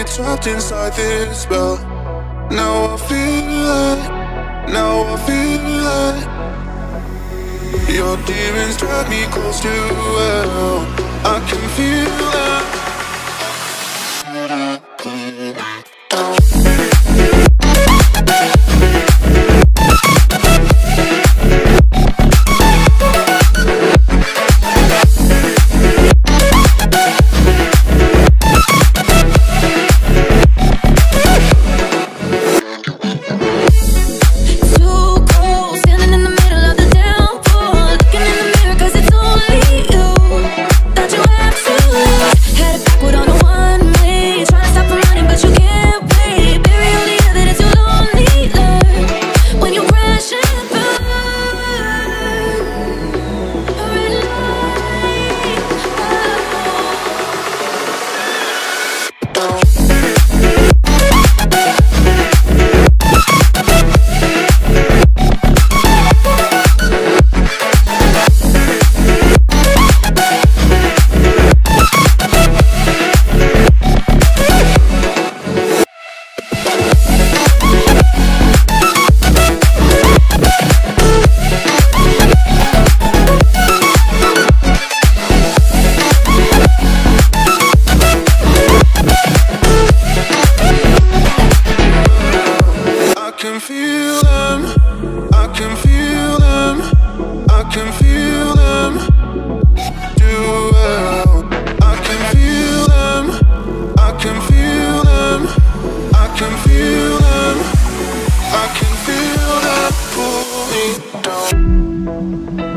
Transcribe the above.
trapped inside this spell. Now I feel it, now I feel it. Your demons drag me close to hell. I can feel it. I can feel them pull me down.